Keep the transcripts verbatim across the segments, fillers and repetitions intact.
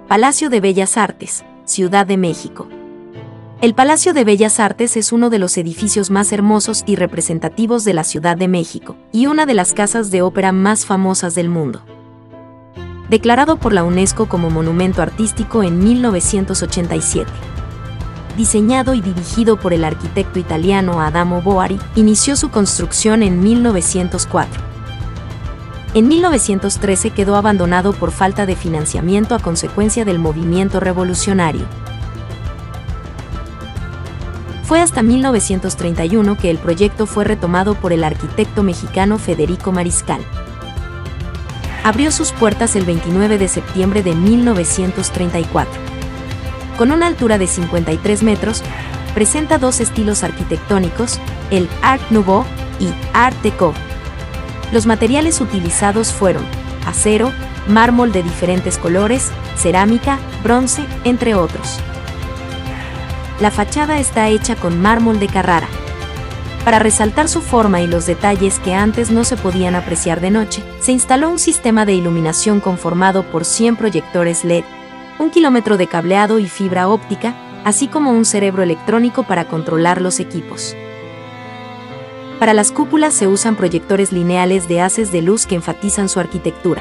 Palacio de Bellas Artes, Ciudad de México. El Palacio de Bellas Artes es uno de los edificios más hermosos y representativos de la Ciudad de México, y una de las casas de ópera más famosas del mundo. Declarado por la UNESCO como Monumento Artístico en mil novecientos ochenta y siete. Diseñado y dirigido por el arquitecto italiano Adamo Boari, inició su construcción en mil novecientos cuatro. En mil novecientos trece quedó abandonado por falta de financiamiento a consecuencia del movimiento revolucionario. Fue hasta mil novecientos treinta y uno que el proyecto fue retomado por el arquitecto mexicano Federico Mariscal. Abrió sus puertas el veintinueve de septiembre de mil novecientos treinta y cuatro. Con una altura de cincuenta y tres metros, presenta dos estilos arquitectónicos, el Art Nouveau y Art Deco. Los materiales utilizados fueron acero, mármol de diferentes colores, cerámica, bronce, entre otros. La fachada está hecha con mármol de Carrara. Para resaltar su forma y los detalles que antes no se podían apreciar de noche, se instaló un sistema de iluminación conformado por cien proyectores L E D, un kilómetro de cableado y fibra óptica, así como un cerebro electrónico para controlar los equipos. Para las cúpulas se usan proyectores lineales de haces de luz que enfatizan su arquitectura.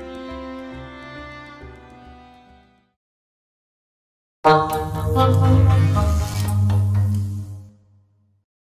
Thank you.